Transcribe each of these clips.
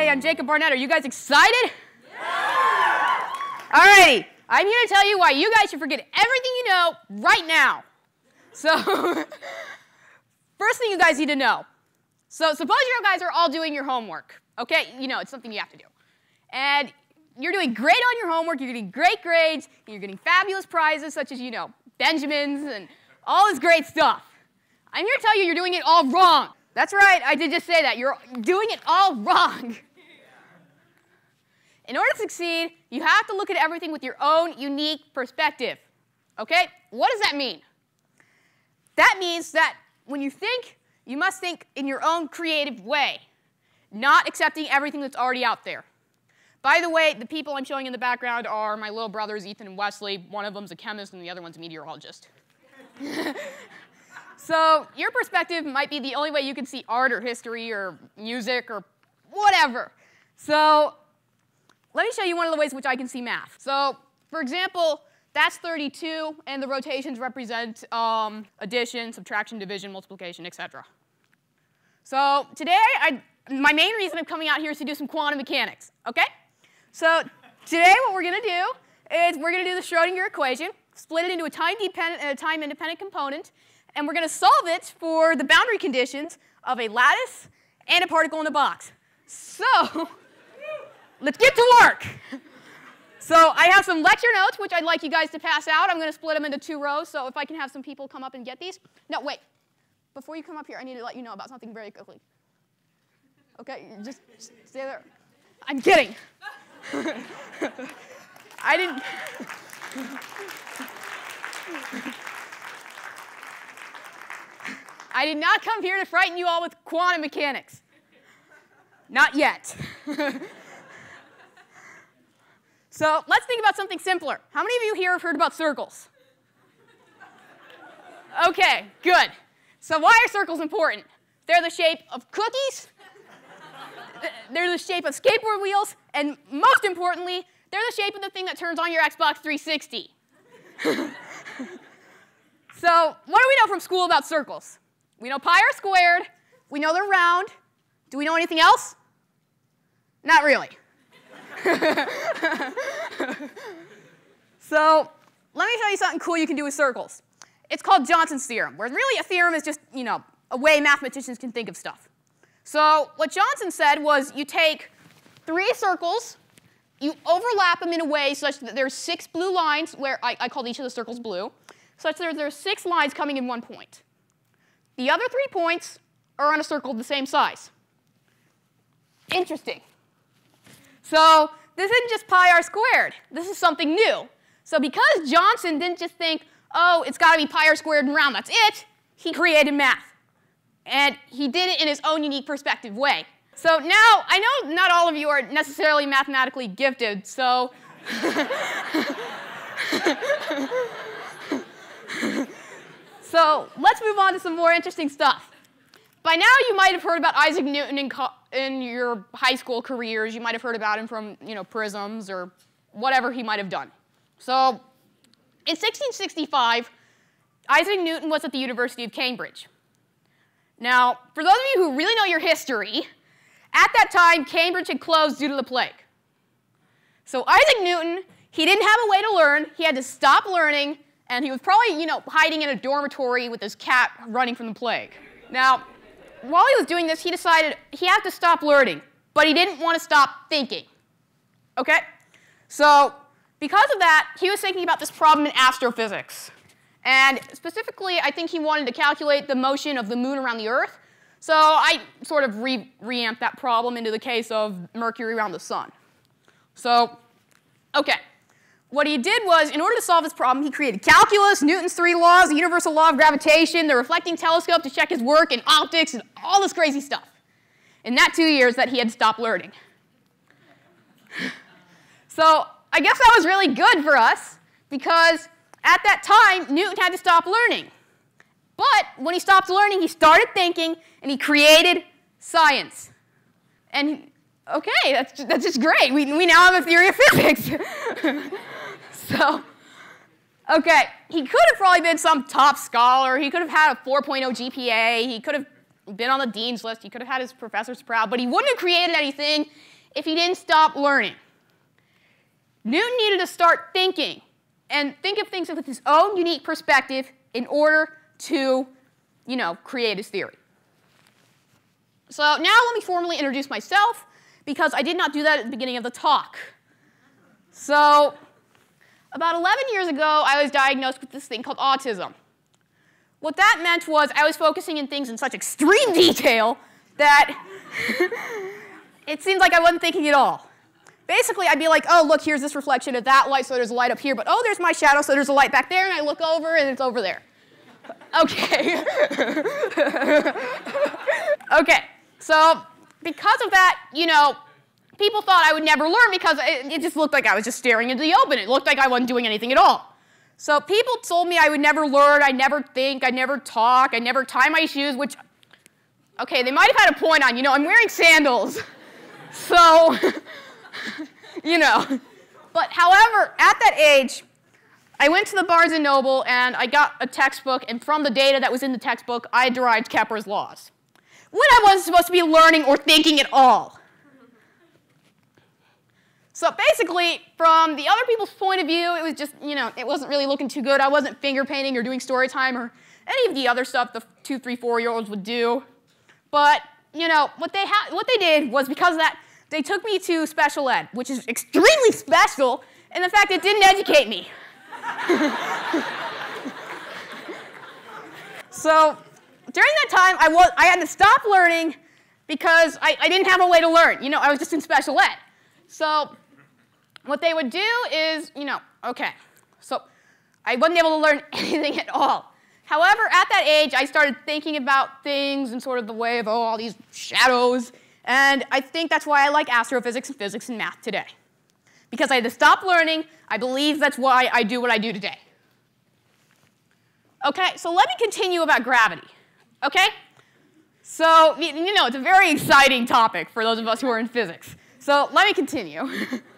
everybody. I'm Jacob Barnett. Are you guys excited? Yeah! All righty. I'm here to tell you why you guys should forget everything you know right now. So, first thing you guys need to know. So, suppose you guys are all doing your homework. Okay? You know, it's something you have to do. And you're doing great on your homework. You're getting great grades. And you're getting fabulous prizes such as, you know, Benjamins and all this great stuff. I'm here to tell you you're doing it all wrong. That's right, I did just say that. You're doing it all wrong. In order to succeed, you have to look at everything with your own unique perspective. Okay? What does that mean? That means that when you think, you must think in your own creative way, not accepting everything that's already out there. By the way, the people I'm showing in the background are my little brothers, Ethan and Wesley. One of them's a chemist and the other one's a meteorologist. So your perspective might be the only way you can see art or history or music or whatever. So let me show you one of the ways which I can see math. So for example, that's 32, and the rotations represent addition, subtraction, division, multiplication, etc. So today, my main reason I'm coming out here is to do some quantum mechanics. Okay? So today what we're going to do is we're going to do the Schrodinger equation, split it into a time-independent component, and we're going to solve it for the boundary conditions of a lattice and a particle in a box. So let's get to work. So I have some lecture notes, which I'd like you guys to pass out. I'm going to split them into 2 rows, so if I can have some people come up and get these. No, wait. Before you come up here, I need to let you know about something very quickly. Okay, just stay there. I'm kidding. I didn't. I did not come here to frighten you all with quantum mechanics. Not yet. So let's think about something simpler. How many of you here have heard about circles? Okay, good. So why are circles important? They're the shape of cookies, they're the shape of skateboard wheels, and most importantly, they're the shape of the thing that turns on your Xbox 360. So what do we know from school about circles? We know pi r squared. We know they're round. Do we know anything else? Not really. So let me show you something cool you can do with circles. It's called Johnson's theorem, where really a theorem is just, you know, a way mathematicians can think of stuff. So what Johnson said was you take 3 circles, you overlap them in a way such that there's 6 blue lines, where I called each of the circles blue, such that there's 6 lines coming in one point. The other 3 points are on a circle of the same size. Interesting. So this isn't just pi r squared. This is something new. So because Johnson didn't just think, oh, it's got to be pi r squared and round, that's it, he created math. And he did it in his own unique perspective way. So now, I know not all of you are necessarily mathematically gifted, so so let's move on to some more interesting stuff. By now, you might have heard about Isaac Newton in your high school careers. You might have heard about him from, you know, prisms or whatever he might have done. So in 1665, Isaac Newton was at the University of Cambridge. Now, for those of you who really know your history, at that time, Cambridge had closed due to the plague. So Isaac Newton, he didn't have a way to learn. He had to stop learning, and he was probably, you know, hiding in a dormitory with his cat running from the plague. Now, while he was doing this, he decided he had to stop learning, but he didn't want to stop thinking. Okay? So because of that, he was thinking about this problem in astrophysics. And specifically, I think he wanted to calculate the motion of the moon around the Earth. So I sort of reamped that problem into the case of Mercury around the sun. So, okay. What he did was, in order to solve this problem, he created calculus, Newton's 3 laws, the universal law of gravitation, the reflecting telescope to check his work, and optics, and all this crazy stuff. In that 2 years that he had stopped learning. So I guess that was really good for us, because at that time, Newton had to stop learning. But when he stopped learning, he started thinking, and he created science. And, okay, that's just great. We now have a theory of physics. So, okay, he could have probably been some top scholar. He could have had a 4.0 GPA. He could have been on the dean's list. He could have had his professors proud. But he wouldn't have created anything if he didn't stop learning. Newton needed to start thinking and think of things with his own unique perspective in order to, create his theory. So now let me formally introduce myself, because I did not do that at the beginning of the talk. So about 11 years ago, I was diagnosed with this thing called autism. What that meant was I was focusing in things in such extreme detail that it seemed like I wasn't thinking at all. Basically, I'd be like, oh, look, here's this reflection of that light, so there's a light up here, but oh, there's my shadow, so there's a light back there, and I look over, and it's over there. Okay. Okay, so because of that, people thought I would never learn because it just looked like I was just staring into the open. It looked like I wasn't doing anything at all. So people told me I would never learn, I'd never think, I'd never talk, I'd never tie my shoes, which, okay, they might have had a point on, I'm wearing sandals. So, But however, at that age, I went to the Barnes & Noble and I got a textbook, and from the data that was in the textbook, I derived Kepler's laws. When I wasn't supposed to be learning or thinking at all. So basically, from the other people's point of view, it was just, it wasn't really looking too good. I wasn't finger painting or doing story time or any of the other stuff the 2-, 3-, 4-year-olds would do. But, what they did was, because of that, they took me to special ed, which is extremely special, and in fact, it didn't educate me. So during that time, I had to stop learning because I didn't have a way to learn. I was just in special ed. So what they would do is, okay, so I wasn't able to learn anything at all. However, at that age, I started thinking about things in sort of the way of, all these shadows. And I think that's why I like astrophysics and physics and math today. Because I had to stop learning. I believe that's why I do what I do today. Okay, so let me continue about gravity. Okay? So, it's a very exciting topic for those of us who are in physics. So let me continue.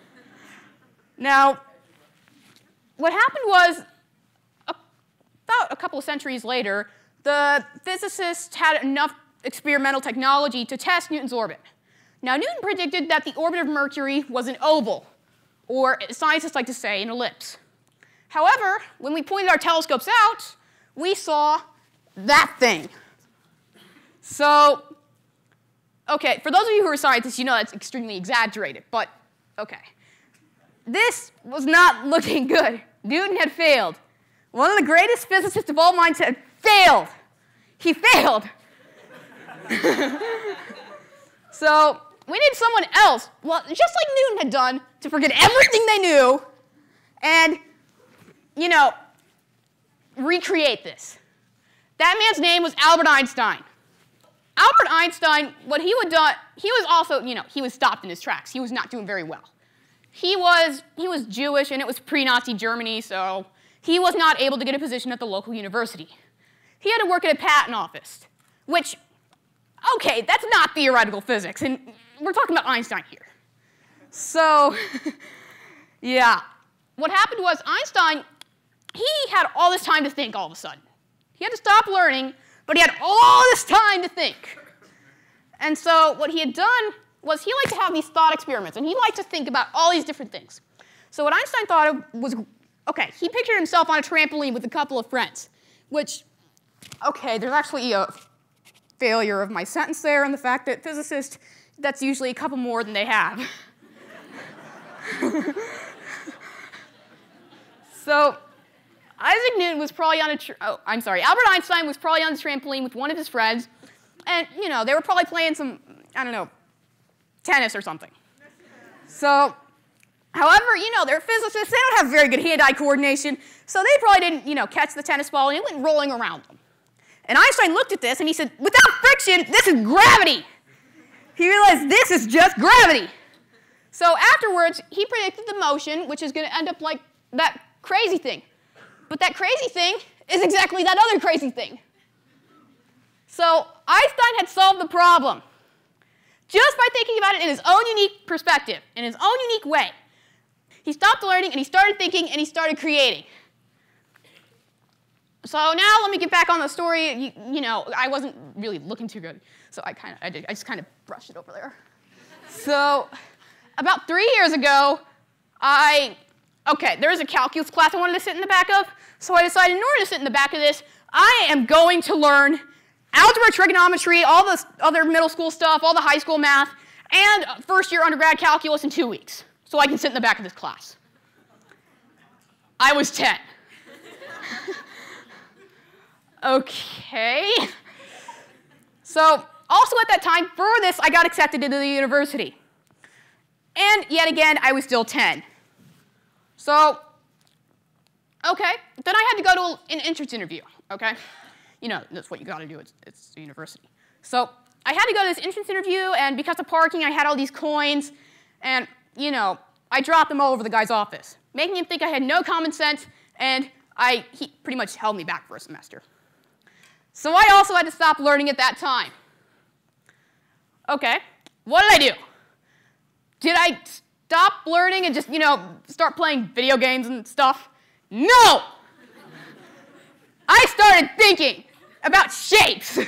Now, what happened was, about a couple of centuries later, the physicists had enough experimental technology to test Newton's orbit. Now, Newton predicted that the orbit of Mercury was an oval, or scientists like to say, an ellipse. However, when we pointed our telescopes out, we saw that thing. So, okay, for those of you who are scientists, that's extremely exaggerated, but okay. This was not looking good. Newton had failed. One of the greatest physicists of all minds had failed. He failed. So we need someone else, well, just like Newton had done, to forget everything they knew and, recreate this. That man's name was Albert Einstein. Albert Einstein, what he would do, he was also, he was stopped in his tracks. He was not doing very well. He was Jewish, and it was pre-Nazi Germany, so he was not able to get a position at the local university. He had to work at a patent office, which, okay, that's not theoretical physics, and we're talking about Einstein here. So, yeah. What happened was Einstein, he had all this time to think all of a sudden. He had to stop learning, but he had all this time to think. And so what he had done was he liked to have these thought experiments, and he liked to think about all these different things. So what Einstein thought of was, okay, he pictured himself on a trampoline with a couple of friends, which, okay, there's actually a failure of my sentence there, and the fact that physicists, that's usually a couple more than they have. So Isaac Newton was probably on Albert Einstein was probably on the trampoline with one of his friends, and, they were probably playing some, I don't know, tennis or something. So, however, they're physicists, they don't have very good hand-eye coordination, so they probably didn't, catch the tennis ball, and it went rolling around them. And Einstein looked at this, and he said, without friction, this is gravity. He realized this is just gravity. So afterwards, he predicted the motion, which is going to end up like that crazy thing. But that crazy thing is exactly that other crazy thing. So Einstein had solved the problem just by thinking about it in his own unique perspective, in his own unique way. He stopped learning, and he started thinking, and he started creating. So now let me get back on the story. I wasn't really looking too good, so I just kind of brushed it over there. So about 3 years ago, there was a calculus class I wanted to sit in the back of, so I decided in order to sit in the back of this, I am going to learn algebra, trigonometry, all the other middle school stuff, all the high school math, and first year undergrad calculus in 2 weeks, so I can sit in the back of this class. I was 10. Okay. So, also at that time, for this, I got accepted into the university. And yet again, I was still 10. So, okay, then I had to go to an entrance interview, okay? You know, that's what you gotta do, it's the university. So, I had to go to this entrance interview, and because of parking, I had all these coins, and, you know, I dropped them all over the guy's office, making him think I had no common sense, and he pretty much held me back for a semester. So I also had to stop learning at that time. Okay, what did I do? Did I stop learning and just, you know, start playing video games and stuff? No! I started thinking about shapes.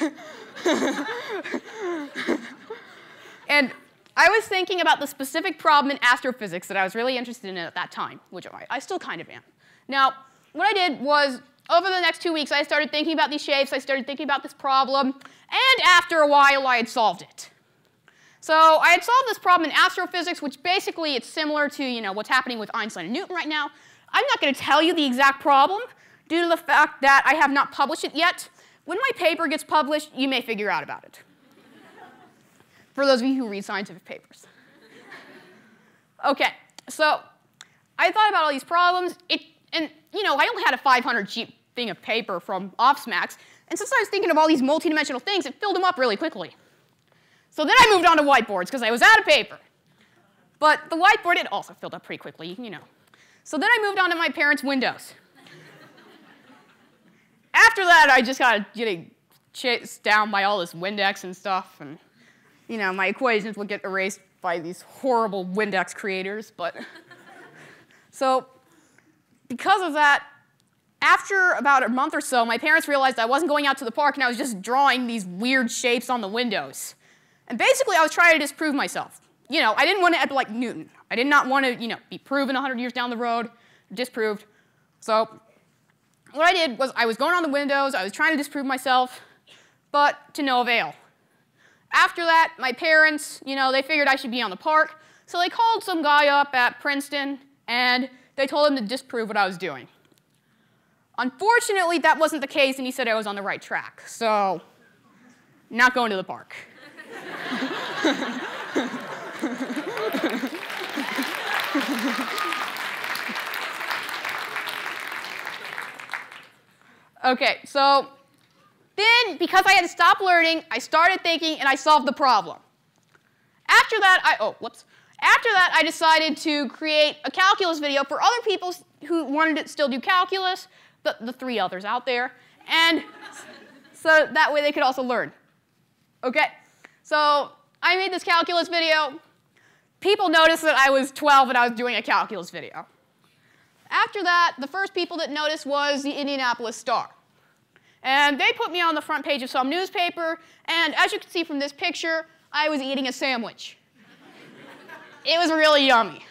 And I was thinking about the specific problem in astrophysics that I was really interested in at that time, which I still kind of am. Now, what I did was, over the next 2 weeks, I started thinking about these shapes, I started thinking about this problem, and after a while, I had solved it. So I had solved this problem in astrophysics, which basically it's similar to, you know, what's happening with Einstein and Newton right now. I'm not going to tell you the exact problem due to the fact that I have not published it yet. When my paper gets published, you may figure out about it. For those of you who read scientific papers. Okay, so I thought about all these problems, and you know, I only had a 500 sheet thing of paper from Offsmax, and since I was thinking of all these multidimensional things, it filled them up really quickly. So then I moved on to whiteboards, because I was out of paper. But the whiteboard, it also filled up pretty quickly, you know. So then I moved on to my parents' windows. After that, I just got getting chased down by all this Windex and stuff, and you know, my equations would get erased by these horrible Windex creators, but so because of that, after about a month or so, my parents realized I wasn't going out to the park and I was just drawing these weird shapes on the windows. And basically, I was trying to disprove myself. You know, I didn't want to end like Newton. I did not want to, you know, be proven 100 years down the road, disproved. So what I did was I was going on the windows, I was trying to disprove myself, but to no avail. After that, my parents, you know, they figured I should be on the park, so they called some guy up at Princeton, and they told him to disprove what I was doing. Unfortunately, that wasn't the case, and he said I was on the right track, so not going to the park. Okay, so then, because I had to stop learning, I started thinking, and I solved the problem. After that, I decided to create a calculus video for other people who wanted to still do calculus, the 3 others out there, and so that way they could also learn. Okay, so I made this calculus video. People noticed that I was 12 and I was doing a calculus video. After that, the first people that noticed was the Indianapolis Star. And they put me on the front page of some newspaper, and as you can see from this picture, I was eating a sandwich. It was really yummy.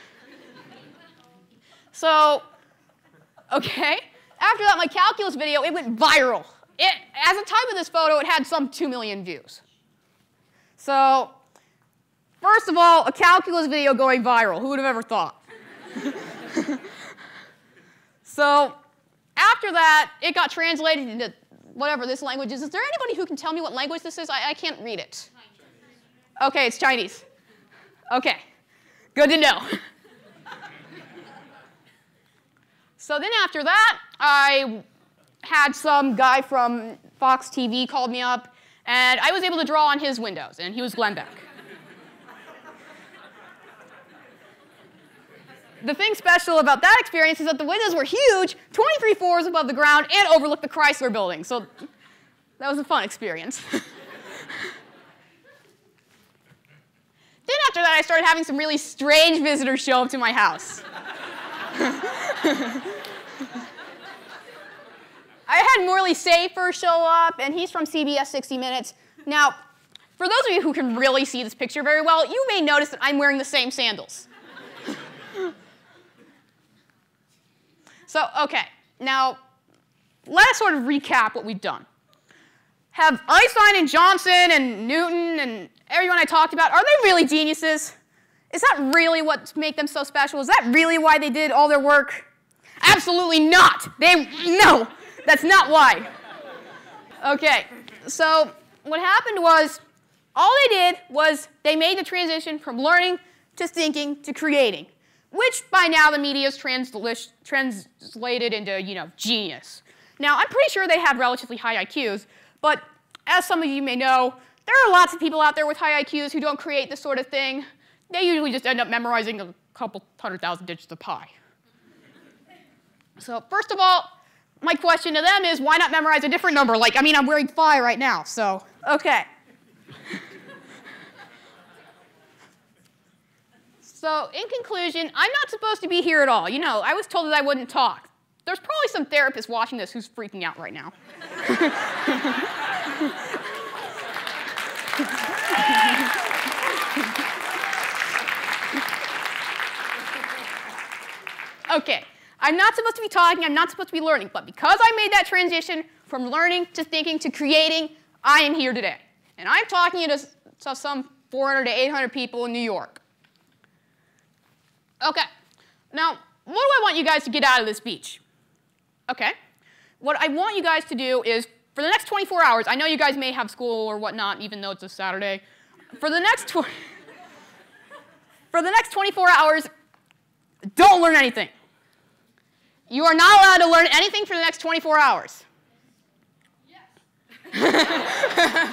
So, okay, after that, my calculus video, it went viral. At the time of this photo, it had some 2 million views. So, first of all, a calculus video going viral. Who would have ever thought? So, after that, it got translated into whatever this language is. Is there anybody who can tell me what language this is? I can't read it. Okay, it's Chinese. Okay, good to know. So then after that, I had some guy from Fox TV called me up, and I was able to draw on his windows, and he was Glenn Beck. The thing special about that experience is that the windows were huge, 23 floors above the ground, and overlooked the Chrysler Building. So that was a fun experience. Then after that, I started having some really strange visitors show up to my house. I had Morley Safer show up, and he's from CBS 60 Minutes. Now, For those of you who can really see this picture very well, you may notice that I'm wearing the same sandals. So, okay, now let's sort of recap what we've done. Have Einstein and Johnson and Newton and everyone I talked about, are they really geniuses? Is that really what makes them so special? Is that really why they did all their work? Absolutely not. No, that's not why. Okay, so what happened was, all they did was they made the transition from learning to thinking to creating, which by now the media has translated into, genius. Now, I'm pretty sure they have relatively high IQs, but as some of you may know, there are lots of people out there with high IQs who don't create this sort of thing. They usually just end up memorizing a couple 100,000 digits of pi. So first of all, my question to them is, why not memorize a different number? Like, I'm wearing phi right now, so, okay. So, in conclusion, I'm not supposed to be here at all. I was told that I wouldn't talk. There's probably some therapist watching this who's freaking out right now. Okay, I'm not supposed to be talking, I'm not supposed to be learning, but because I made that transition from learning to thinking to creating, I am here today. And I'm talking to some 400 to 800 people in New York. Okay, now, what do I want you guys to get out of this speech? Okay, what I want you guys to do is, for the next 24 hours, I know you guys may have school or whatnot, even though it's a Saturday. For the next 24 hours, don't learn anything. You are not allowed to learn anything for the next 24 hours. Yes.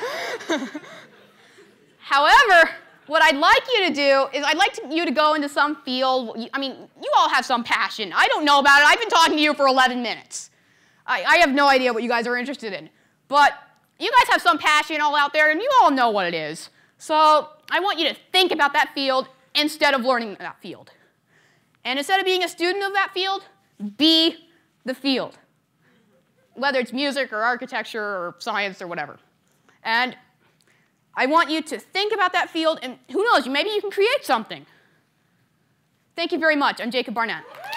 However, what I'd like you to do is I'd like you to go into some field. You all have some passion. I don't know about it. I've been talking to you for 11 minutes. I have no idea what you guys are interested in. But you guys have some passion all out there, and you all know what it is. So I want you to think about that field instead of learning that field. And instead of being a student of that field, be the field, whether it's music or architecture or science or whatever. And I want you to think about that field, and who knows, maybe you can create something. Thank you very much. I'm Jacob Barnett.